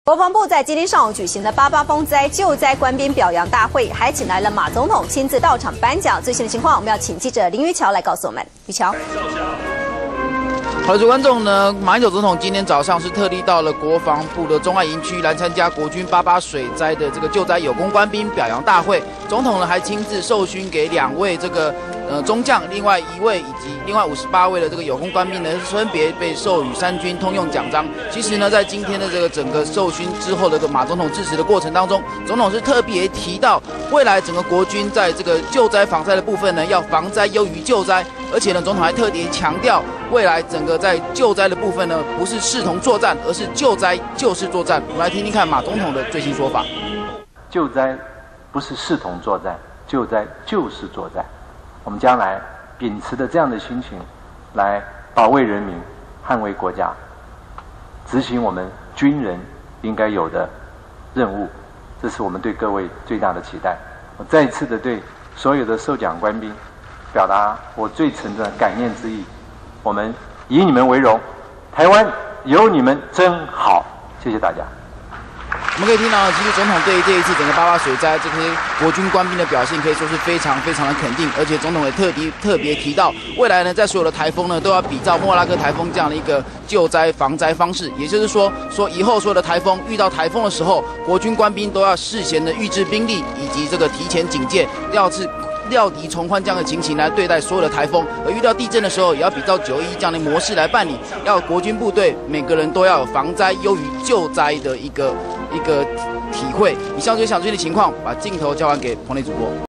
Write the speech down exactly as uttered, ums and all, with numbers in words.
国防部在今天上午举行的八八风灾救灾官兵表扬大会，还请来了马总统亲自到场颁奖。最新的情况，我们要请记者林玉桥来告诉我们。玉桥。 好的，各位观众呢，马英九总统今天早上是特地到了国防部的中爱营区来参加国军八八水灾的这个救灾有功官兵表扬大会。总统呢还亲自授勋给两位这个呃中将，另外一位以及另外五十八位的这个有功官兵呢，分别被授予三军通用奖章。其实呢，在今天的这个整个授勋之后的这个马总统致辞的过程当中，总统是特别提到，未来整个国军在这个救灾防灾的部分呢，要防灾优于救灾。 而且呢，总统还特别强调，未来整个在救灾的部分呢，不是视同作战，而是救灾就是作战。我们来听听看马总统的最新说法。 救灾不是视同作战，救灾就是作战。我们将来秉持着这样的心情，来保卫人民、捍卫国家，执行我们军人应该有的任务。这是我们对各位最大的期待。我再一次的对所有的受奖官兵 表达我最诚的感念之意，我们以你们为荣，台湾有你们真好，谢谢大家。 我们可以听到，其实总统对于这一次整个八八水灾这些国军官兵的表现，可以说是非常非常的肯定，而且总统也特别特别提到，未来呢，在所有的台风呢，都要比照莫拉克台风这样的一个救灾防灾方式，也就是说，说以后所有的台风遇到台风的时候，国军官兵都要事先的预置兵力，以及这个提前警戒，要是 料敌从宽这样的情形来对待所有的台风，而遇到地震的时候，也要比照九一这样的模式来办理。要国军部队每个人都要有防灾优于救灾的一个一个体会。以上就是详细的情况，把镜头交还给棚内主播。